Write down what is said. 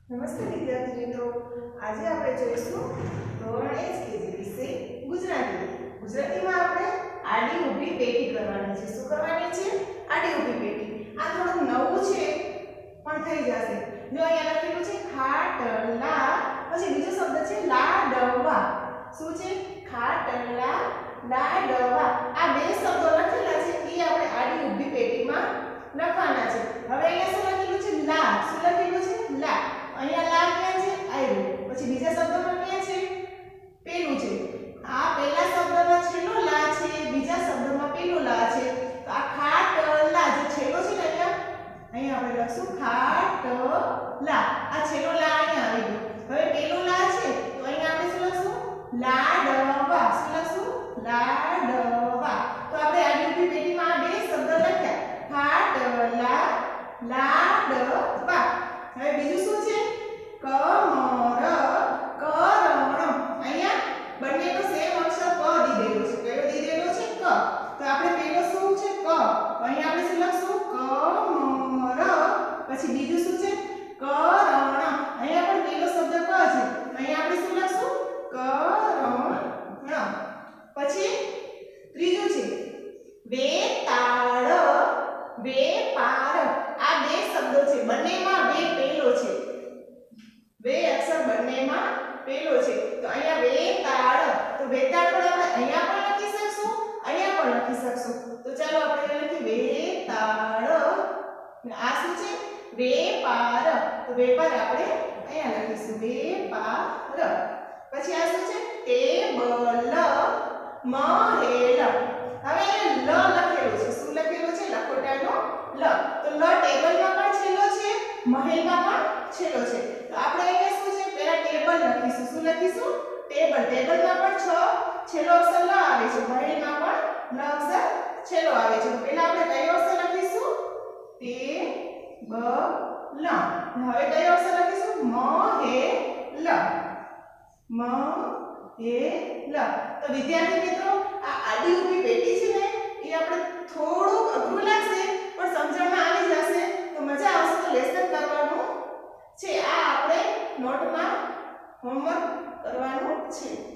નમસ્તે વિદ્યાર્થી મિત્રો, આજે આપણે જોઈશું ધોરણ 1 કેજી વિષય ગુજરાતી. ગુજરાતીમાં આપણે આડી ઊભી પેટી કરવાની છે. શું કરવાની છે? આડી ઊભી પેટી. આ થોડું નવું છે પણ થઈ જશે. જો અહીંયા લખેલું છે ખાટલા, પછી બીજો શબ્દ છે લાડવા. શું છે? ખાટલા, લાડવા. આ બે શબ્દો લખેલા છે એ આપણે આડી ઊભી પેટીમાં લખવાના છે. હવે અહીંયા શું લખેલું છે? લા. શું લખેલું છે? લા. અહીંયા લા ક્યાં છે? આવ્યું. પછી બીજા શબ્દમાં ક્યાં છે? પેલું છે. આ પહેલા શબ્દમાં છેલ્લો લા છે, બીજા શબ્દમાં પેલું લા છે. તો આ ખાટલા જે છેલ્લો છે ને અહીંયા આપણે લખશું ખાટલા. આ છેલ્લો લા અહીંયા આવી ગયો. હવે પેલું લા છે તો અહીંયા આપણે શું લખશું? લાડવા. શું લખશું? લાડવા. તો આપણે આડી ઊભી પેટીમાં આ બે શબ્દ લખ્યા. ખાટલા, લાડવા. હવે બીજું શું છે? કમર, કરણ. અહીંયા બંનેનો સેમ અક્ષર ક દીધેલો છે. કયો દીધેલો છે? ક. તો આપણે પેલો શું છે? ક. અહીંયા આપણે શું લખશું? કમર. પછી બીજું શું છે? કરણ. અહીંયા પણ પેલો શબ્દ ક છે. અહીંયા આપણે શું લખશું? કરણ. પછી ત્રીજું છે વેતાળ, વેપાર. આ બે શબ્દો છે, બંનેમાં વે પેલો છે. બે અક્ષર બંનેમાં પેલો છે. તો અહીંયા વેતાળ. તો વેતાળ પણ આપણે અહીંયા પણ લખી શકશું, અહીંયા પણ લખી શકશું. તો ચાલો આપણે લખીએ વેતાળ. આ શું છે? વેપાર. તો વેપાર આપણે અહીંયા લખીશું વેપાર. પછી આ શું છે? ટેબલ, મહેલ. હવે લ લખેલું છે. શું લખેલું છે? લખોટાનો લ. તો લ ટેબલમાં પણ છેલ્લો છે, મહેલમાં પણ છેલ્લો છે. તો આપણે અહીંયા શું છે? પહેલા ટેબલ લખીશું. શું લખીશું? ટેબલ. ટેબલમાં પણ છેલ્લો અક્ષર લ આવે છે, મહેલમાં પણ લ અક્ષર છેલ્લો આવે છે. તો પહેલા આપણે કયો અક્ષર લખીશું? ટેબલ. હવે કયો અક્ષર લખીશું? મહેલ. મહેલ. તો વિદ્યાર્થી મિત્રો, આ આડી ઊભી પેટી છે ને એ આપણે થોડુંક અઘરું લાગશે પણ સમજણમાં આવી જશે તો મજા આવશે. તો લેસન કરવાનું છે. આ આપણે નોટમાં હોમવર્ક કરવાનું છે.